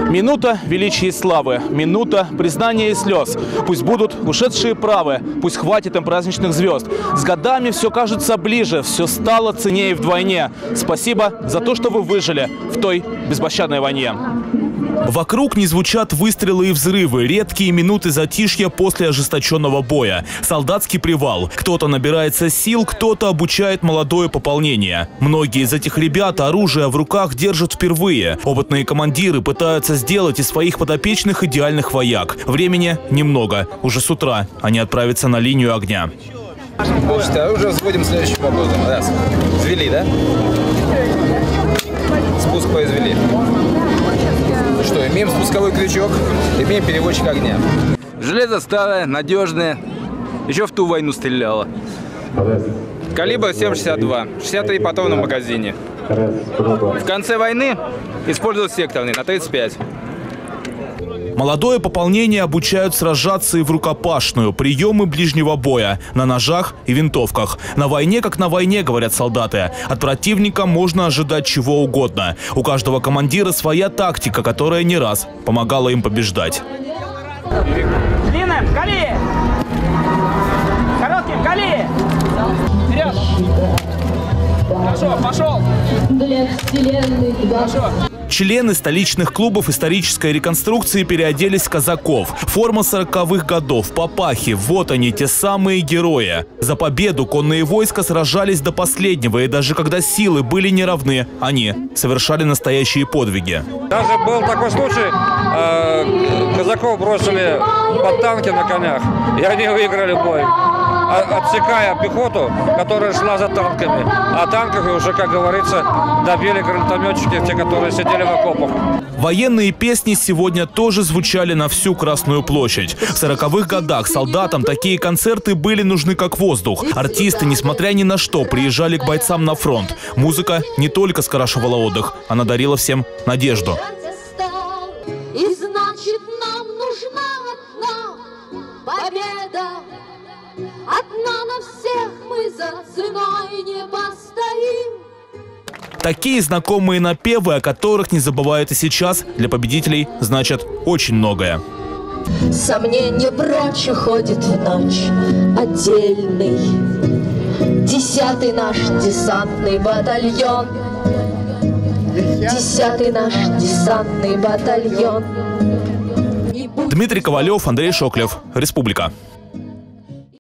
Минута величия и славы, минута признания и слез. Пусть будут ушедшие правы, пусть хватит им праздничных звезд. С годами все кажется ближе, все стало ценнее вдвойне. Спасибо за то, что вы выжили в той беспощадной войне. Вокруг не звучат выстрелы и взрывы, редкие минуты затишья после ожесточенного боя. Солдатский привал. Кто-то набирается сил, кто-то обучает молодое пополнение. Многие из этих ребят оружие в руках держат впервые. Опытные командиры пытаются сделать из своих подопечных идеальных вояк. Времени немного. Уже с утра они отправятся на линию огня. Уже взводим следующим образом. Раз. Взвели, да? Спуск произвели. Что, имеем спусковой крючок, имеем переводчик огня. Железо старое, надежное. Еще в ту войну стреляло. Калибр 7,62. 63 патрона в магазине. В конце войны использовал секторный на 35. Молодое пополнение обучают сражаться и в рукопашную, приемы ближнего боя, на ножах и винтовках. На войне, как на войне, говорят солдаты. От противника можно ожидать чего угодно. У каждого командира своя тактика, которая не раз помогала им побеждать. Длинным, кали! Коротким, кали! Вперед! Хорошо, пошел! Хорошо. Члены столичных клубов исторической реконструкции переоделись в казаков. Форма 40-х годов, папахи – вот они, те самые герои. За победу конные войска сражались до последнего, и даже когда силы были неравны, они совершали настоящие подвиги. Даже был такой случай, казаков бросили под танки на конях, и они выиграли бой, отсекая пехоту, которая шла за танками. А танков уже, как говорится, добили гранатометчики, те, которые сидели в окопах. Военные песни сегодня тоже звучали на всю Красную площадь. В 40-х годах солдатам такие концерты были нужны как воздух. Артисты, несмотря ни на что, приезжали к бойцам на фронт. Музыка не только скрашивала отдых, она дарила всем надежду. И значит, нам нужна одна победа. Одна на всех, мы за ценой не постоим. Такие знакомые напевы, о которых не забывают и сейчас, для победителей значат очень многое. Сомнение прочь уходит в ночь отдельный. 10-й наш десантный батальон. 10-й наш десантный батальон. Дмитрий Ковалев, Андрей Шоклев. Республика.